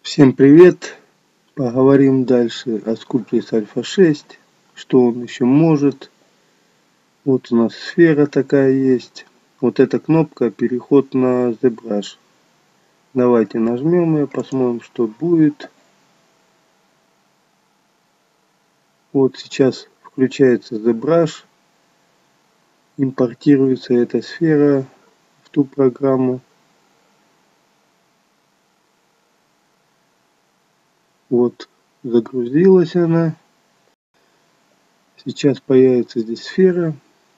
Всем привет! Поговорим дальше о Sculptris Alpha 6, что он еще может. Вот у нас сфера такая есть. Вот эта кнопка переход на ZBrush. Давайте нажмем ее, посмотрим, что будет. Вот сейчас включается ZBrush. Импортируется эта сфера в ту программу. Вот загрузилась она. Сейчас появится здесь сфера.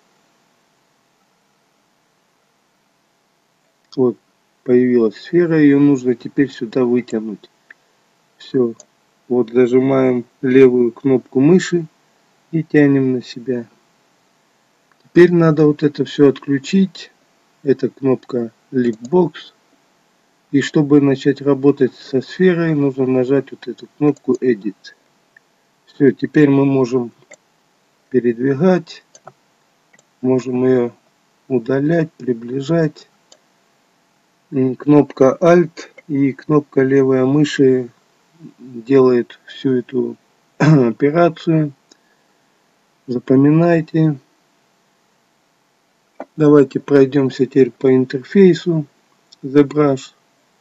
Вот появилась сфера, ее нужно теперь сюда вытянуть. Все. Вот зажимаем левую кнопку мыши и тянем на себя. Теперь надо вот это все отключить. Это кнопка Leapbox. И чтобы начать работать со сферой, нужно нажать вот эту кнопку Edit. Все, теперь мы можем передвигать. Можем ее удалять, приближать. И кнопка Alt и кнопка левой мыши делает всю эту операцию. Запоминайте. Давайте пройдемся теперь по интерфейсу ZBrush.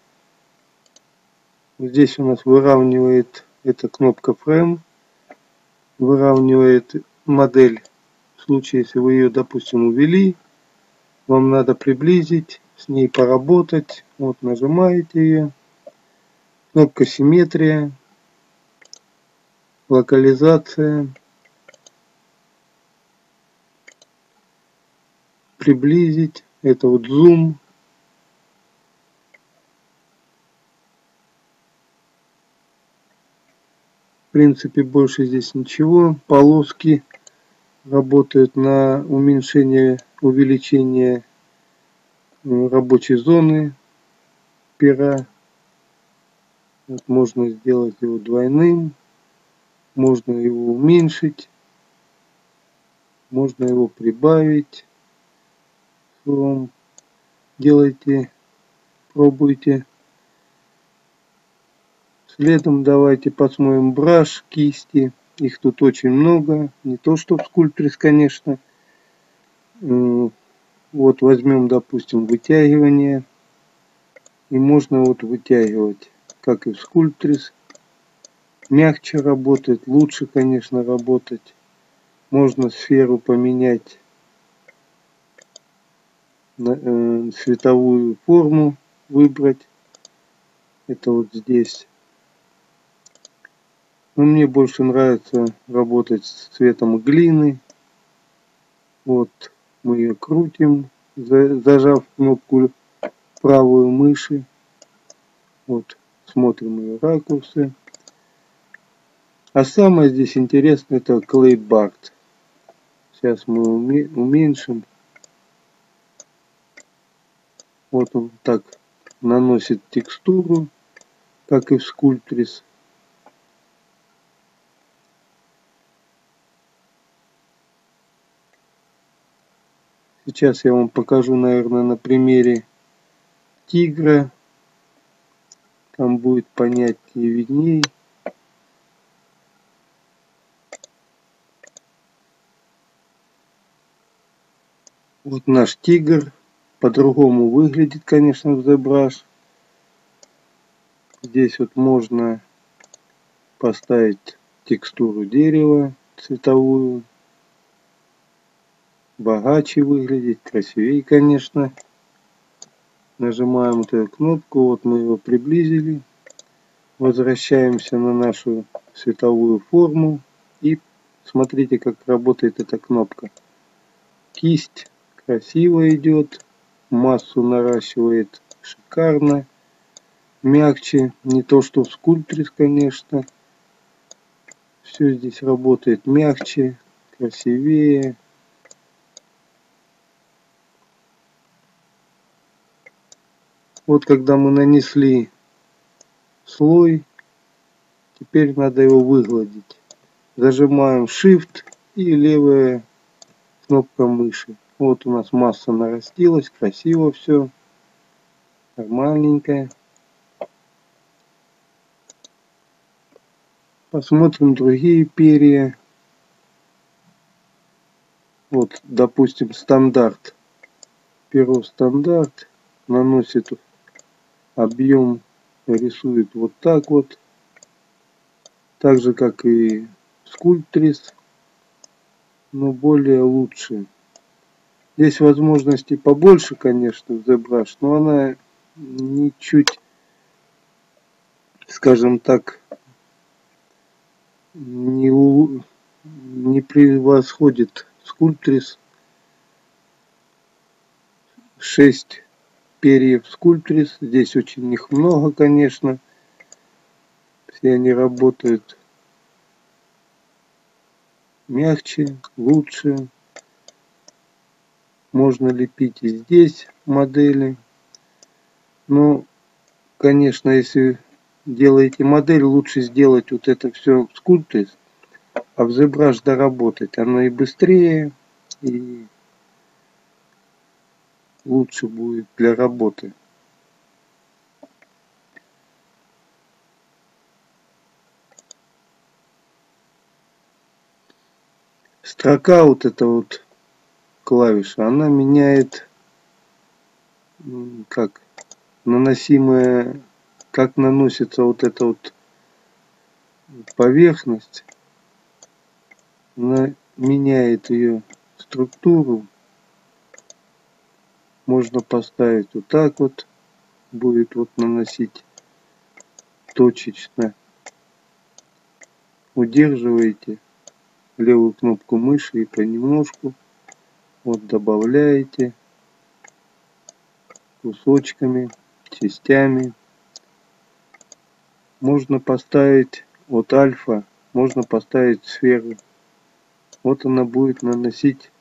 Здесь у нас выравнивает эта кнопка Frame. Выравнивает модель. В случае, если вы ее, допустим, увели, вам надо приблизить, с ней поработать. Вот нажимаете ее. Кнопка симметрия. Локализация. Приблизить. Это вот зум. В принципе, больше здесь ничего. Полоски работают на уменьшение, увеличение рабочей зоны пера. Вот можно сделать его двойным. Можно его уменьшить. Можно его прибавить. Делайте, пробуйте. Следом давайте посмотрим браш, кисти. Их тут очень много. Не то что в Sculptris, конечно. Вот возьмем, допустим, вытягивание. И можно вот вытягивать, как и в Sculptris. Мягче работает, лучше, конечно, работать. Можно сферу поменять на цветовую форму, выбрать. Это вот здесь. Но мне больше нравится работать с цветом глины. Вот мы ее крутим, зажав кнопку правую мыши. Вот смотрим ее ракурсы. А самое здесь интересное это Clay Backed. Сейчас мы уменьшим. Вот он так наносит текстуру, как и в Sculptris. Сейчас я вам покажу, наверное, на примере тигра. Там будет понятнее, видней. Вот наш тигр. По-другому выглядит, конечно, в ZBrush. Здесь вот можно поставить текстуру дерева цветовую. Богаче выглядит, красивее, конечно. Нажимаем вот эту кнопку, вот мы его приблизили. Возвращаемся на нашу цветовую форму. И смотрите, как работает эта кнопка. Кисть красиво идет. Массу наращивает шикарно. Мягче. Не то, что в Sculptris, конечно. Все здесь работает мягче, красивее. Вот когда мы нанесли слой, теперь надо его выгладить. Зажимаем Shift и левая кнопка мыши. Вот у нас масса нарастилась, красиво все, нормальненько. Посмотрим другие перья. Вот, допустим, стандарт. Перо стандарт наносит объем, рисует вот так вот. Так же, как и скульптрис, но более лучше. Здесь возможностей побольше, конечно, в ZBrush, но она ничуть, скажем так, не превосходит скульптрис. 6 перьев скульптрис. Здесь очень их много, конечно. Все они работают мягче, лучше. Можно лепить и здесь модели. Но, конечно, если делаете модель, лучше сделать вот это все в скульптрис, а в ZBrush доработать. Оно и быстрее, и лучше будет для работы. Строка, вот эта вот клавиша, она меняет, как наносимая, как наносится вот эта вот поверхность. Она меняет ее структуру. Можно поставить вот так вот, будет вот наносить точечно. Удерживаете левую кнопку мыши и понемножку вот добавляете кусочками, частями. Можно поставить вот альфа, можно поставить сферу. Вот она будет наносить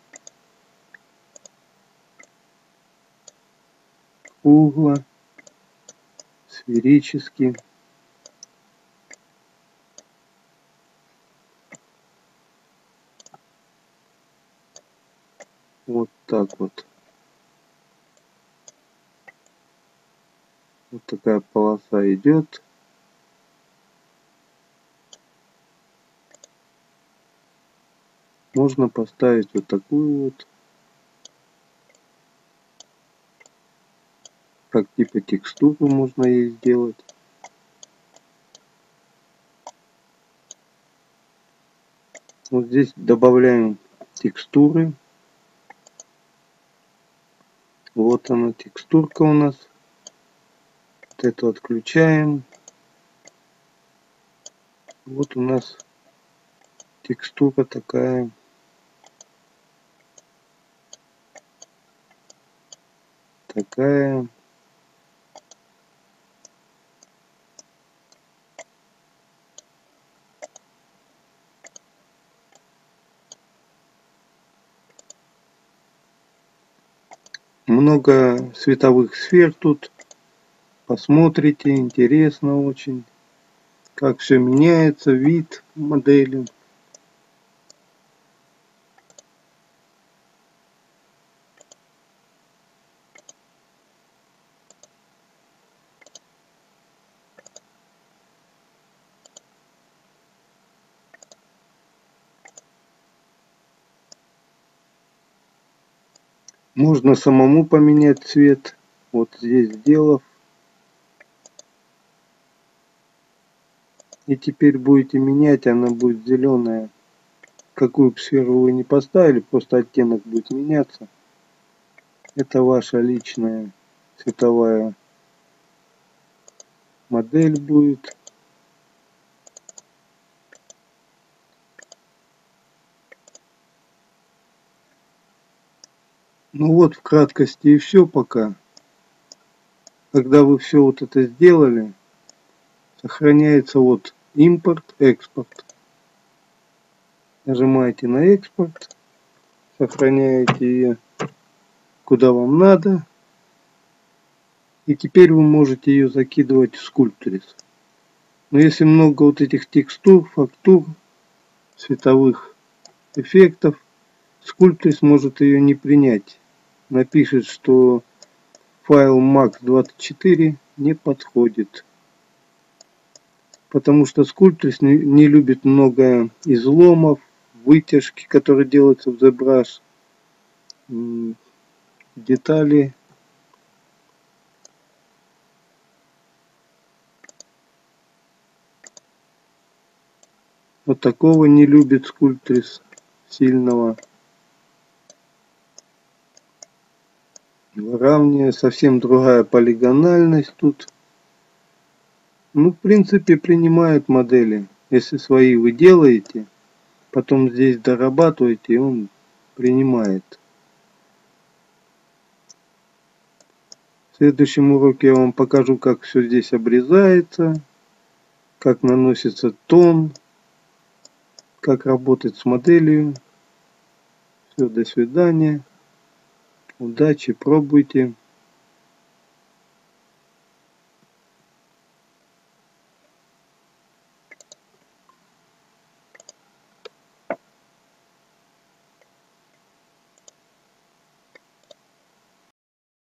кругло, сферически. Вот так вот. Вот такая полоса идет. Можно поставить вот такую вот, как типа текстуру можно ей сделать. Вот здесь добавляем текстуры. Вот она, текстурка у нас. Вот эту отключаем. Вот у нас текстура такая. Такая. Много световых сфер тут. Посмотрите, интересно очень, как все меняется, вид модели. Можно самому поменять цвет. Вот здесь сделав. И теперь будете менять, она будет зеленая. Какую бы сферу вы не поставили, просто оттенок будет меняться. Это ваша личная цветовая модель будет. Ну вот в краткости и все пока. Когда вы все вот это сделали, сохраняется вот импорт, экспорт. Нажимаете на экспорт, сохраняете ее куда вам надо. И теперь вы можете ее закидывать в скульптрис. Но если много вот этих текстур, фактур, цветовых эффектов, скульптрис может ее не принять. Напишет, что файл max24 не подходит. Потому что Sculptris не любит много изломов, вытяжки, которые делаются в ZBrush, детали. Вот такого не любит Sculptris сильного. Выравнивание, совсем другая полигональность тут. Ну, в принципе, принимают модели. Если свои вы делаете, потом здесь дорабатываете, и он принимает. В следующем уроке я вам покажу, как все здесь обрезается, как наносится тон, как работать с моделью. Все, до свидания. Удачи, пробуйте.